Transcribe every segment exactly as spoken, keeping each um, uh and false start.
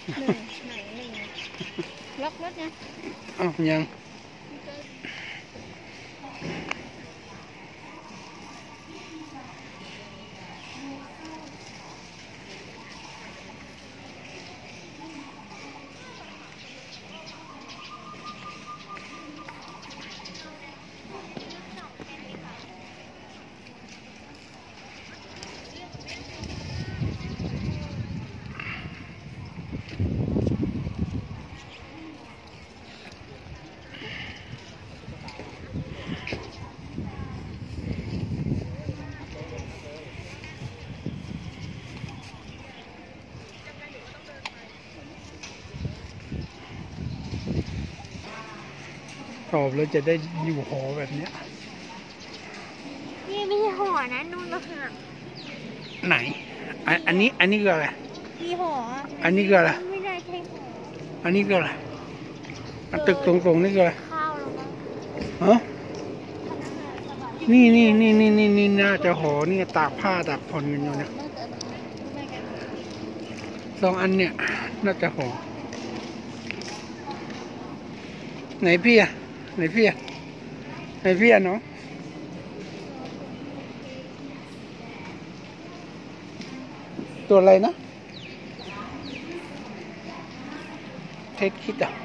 หนึ่งไหนหนึ่งล็อกรถนะอ้าวยังสอบแล้วจะได้อยู่หอแบบเนี้ยนี่ไม่ใช่หอนะนู่นก็คือไหนอันอันนี้อันนี้คืออะไรมีหออันนี้คืออะไรไม่ได้ใช่หออันนี้คืออะไรตึกตรงๆนี่คืออะไรข้าวหรอฮะนี่นี่นี่นี่นี่นี่น่าจะหอนี่ตากผ้าตากผ่อนกันอยู่นะสองอันเนี่ยน่าจะหอไหนพี่อะไหนพี่อะไหนพี่อะเนาะตัวอะไรนะเท็ดคิดอ่ะ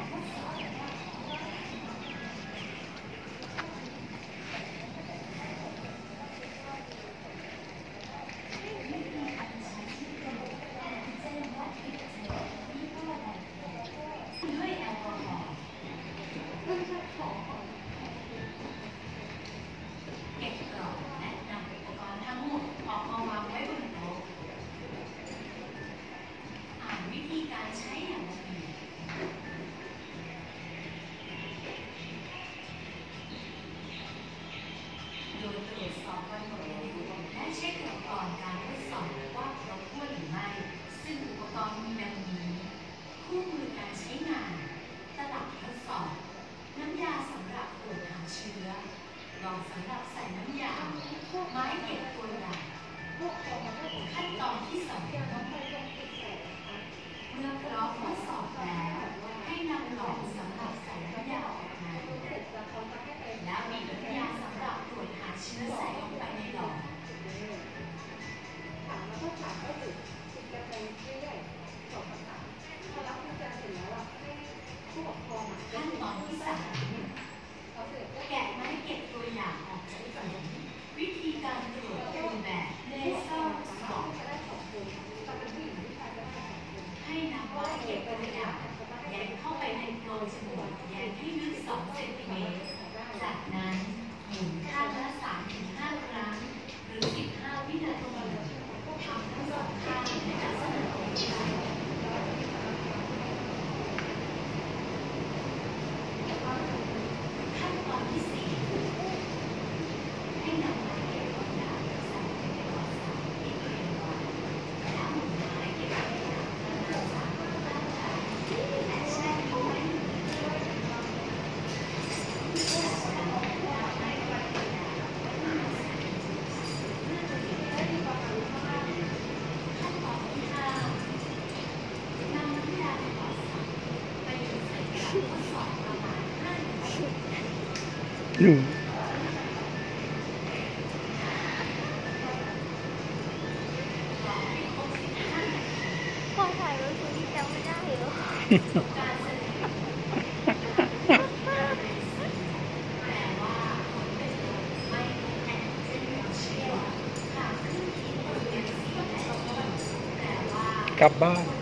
หนูพอถ่ายรูปที่จำไม่ได้เหรอกลับบ้าน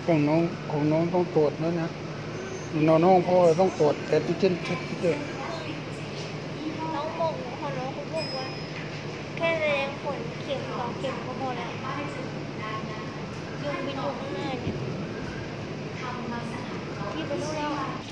ของน้องของน้องต้องตรวจแล้วนะน้องน้องพ่อต้องตรวจแต่ที่เช่นเช็ดด้วยน้องบอกของน้องเขาบอกว่าแค่แสดงผลเข็มสองเข็มก็พอแล้วยุงบินอยู่ข้างหน้าเนี่ยพี่ไปรู้แล้ว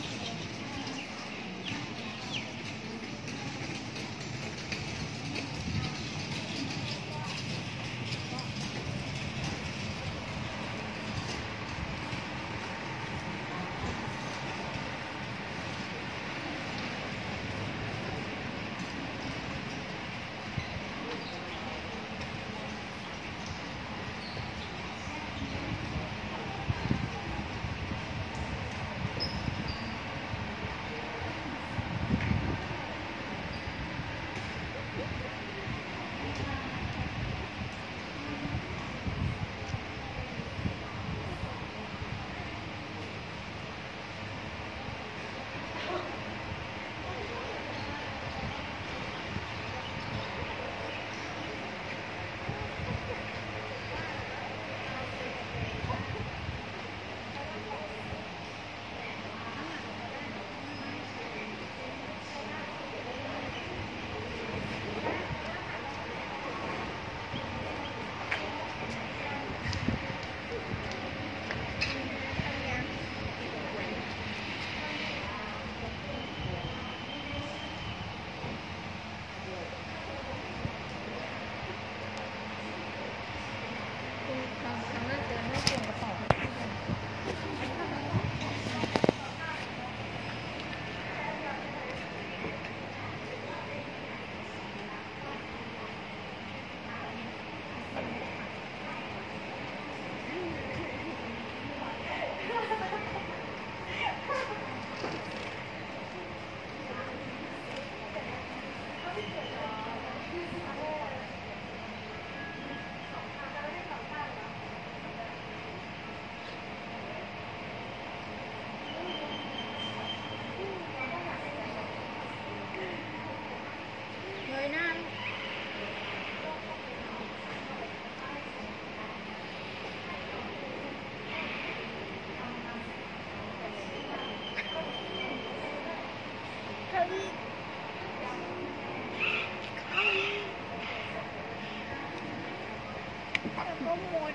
ก็หมุน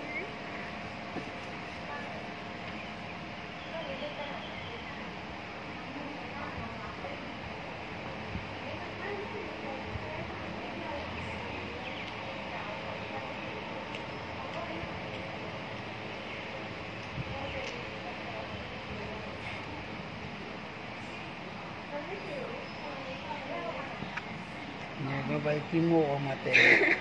เนี่ยก็ไปขี้โมกออกมาเตะ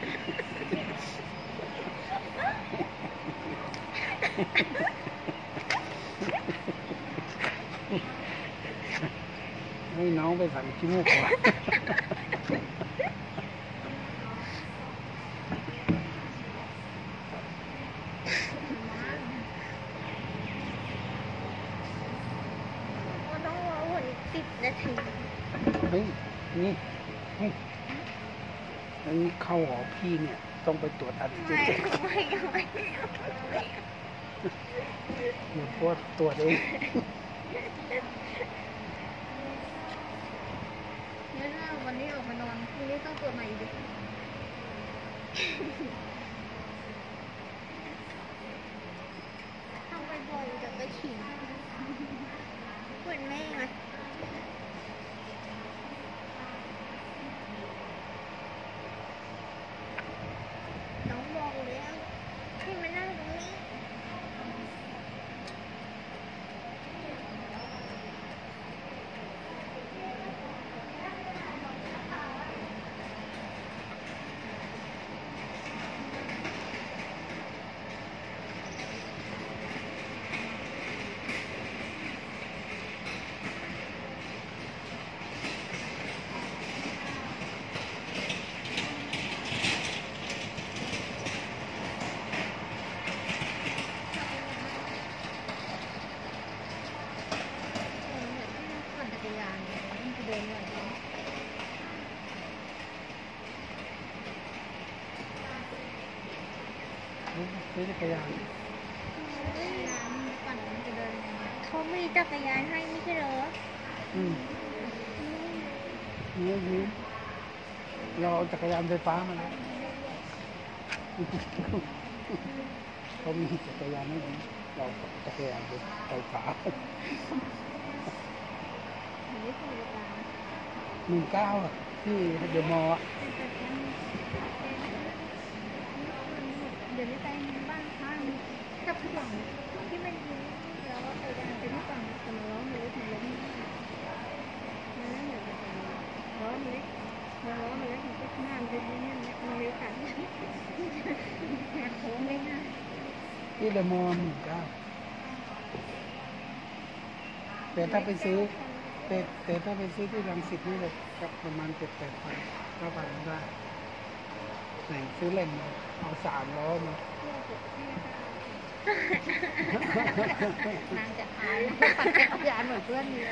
ให้น้องไปสั่งขี้โมกก่อนต้องรอผลสิบนาทีเฮ้ยนี่เฮ้ยอันนี้เข้าหอพี่เนี่ยต้องไปตรวจอันเจไม่นไม่ไม่เดี๋ยวพวกตรวจเองงั้นว่าวันนี้ออกมานอนพรุ่งนี้ต้องตรวจใหม่อีกดิต้องไปบ่อยจะไปขิงเหมือนแม่ไงน้องบอกแล้วให้มานั่งตรงนี้ปั่นจักรยานเดินหน่อยซื้อจักรยานไน้ำปั่นมันจะเดินเขามีจักรยานให้ไม่ใช่เหรออืมนี่นี่เราเอาจักรยานไฟฟ้ามาแล้วเขามีจักรยานให้ดีเราจักรยานไฟฟ้าหนึ่งเก้าที่เดอะมอลล์เดี๋ยวนี้ไปบ้านข้างกับผู้หลังที่มันยิ้มแล้วก็ไปดังไปที่ฝั่งแต่มาล้อมเลยถึงล้มนั่นแหละล้อมเล็กมาล้อมเล็กมันก็หน้าเป็นนี่เนี่ยมันเลยขันแหกโค้งเลยนะที่เดอะมอลล์หนึ่งเก้าแต่ถ้าไปซื้อแต่แต่ถ้าไปซื้อที่รังสิตนี่เลยกับประมาณเจ็ดแปดพันเก้าพันได้ไหนซื้อเล่นมาเอาสามล้อมานางจะอายปั่นจักรยานเหมือนเพื่อนนี่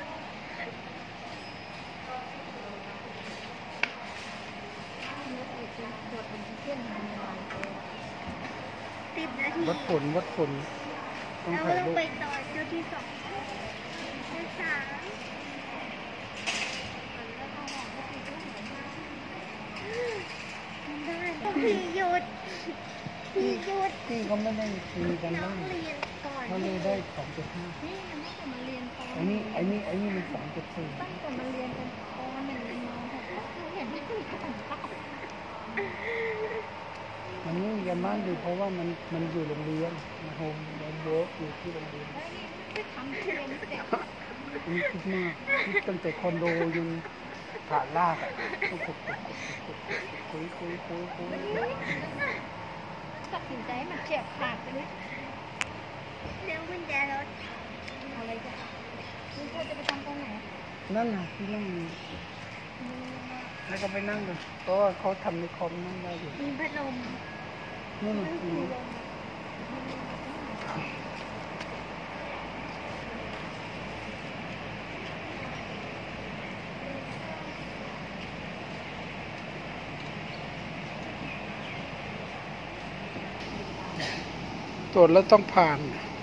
สิบนาทีวัดผลวัดผลต้องเราถ่ายต้องรูปไปต่อเจ้าที่สองที่สามได้พี่หยุดพี่หยุดที่เขาไม่ได้มีกันน้อบ้าง งเรียนก่อนเขาเลยได้สองจุดห้านี่ยังไม่จะมาเรียนตอนไอ้นี่ไอ้นี่ไอ้นี่มันสองจุดสี่ตั้งแต่มาเรียนกันปหนึ่งเรียนมหกก็เห็นไม่มีการบ้านมันไม่มีกันบ้านอยู่เพราะว่ามันมันอยู่โรงเรียนนะโฮมโบกอยู่ที่โรงเรียนไม่ทำเรียนเสร็จนี่คิดมากคิดตั้งแต่คอนโดยังผ่านลากอ่ะคุยคุยคุยคุยตัดสินใจมันเฉียบขาดไปเลยเลี้ยงกุญแจรถอะไรกันคุณพ่อจะไปทำตรงไหนนั่นน่ะที่นั่งแล้วก็ไปนั่งดูก็เขาทำในคอมนั่งได้อยู่มีพัดลมนู่นน่ะอืมตรวจแล้วต้องผ่าน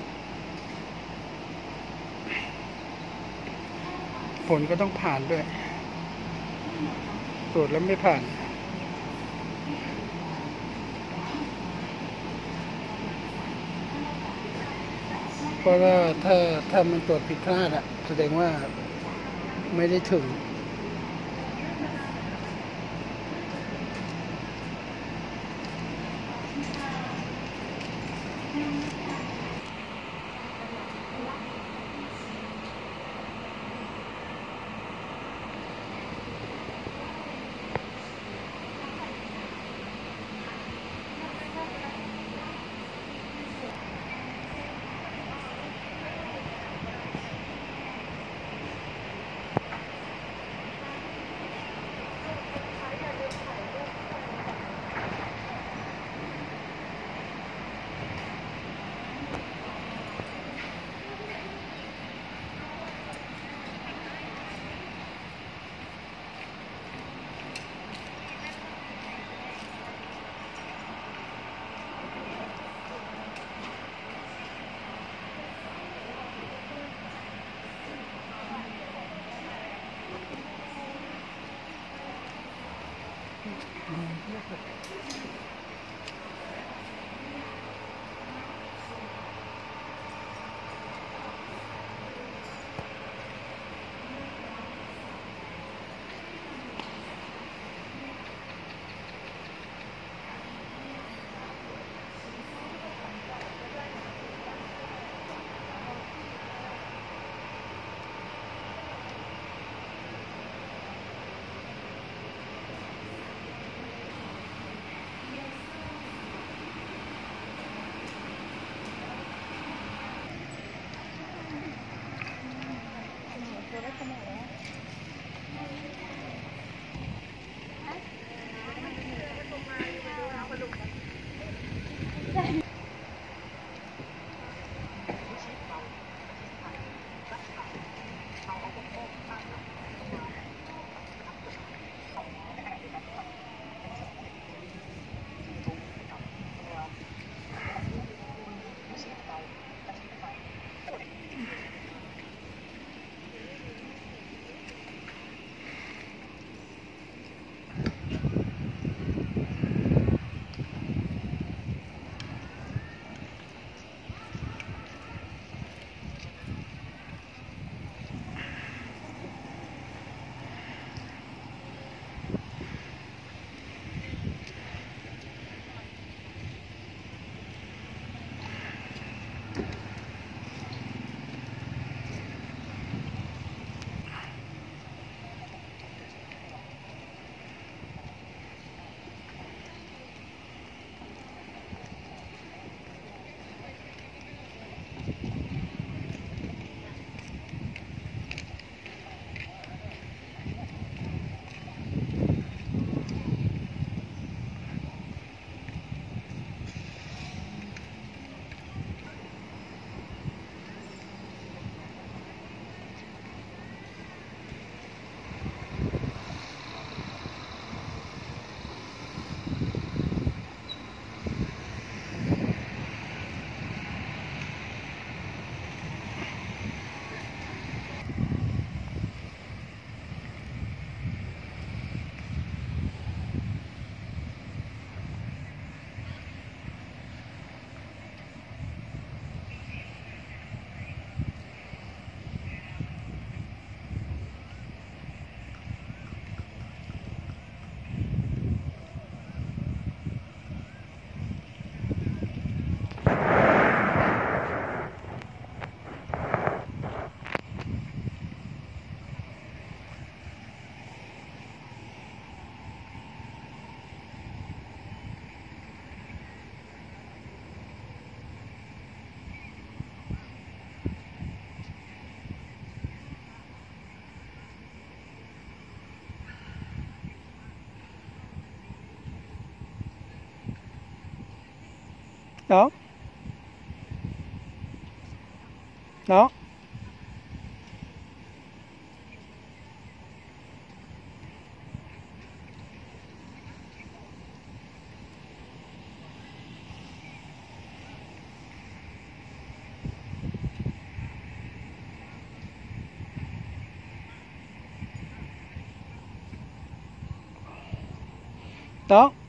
ผลก็ต้องผ่านด้วย ตรวจแล้วไม่ผ่าน เพราะว่าถ้าถ้ามันตรวจผิดพลาดอะแสดงว่าไม่ได้ถึงน้องน้องน้อง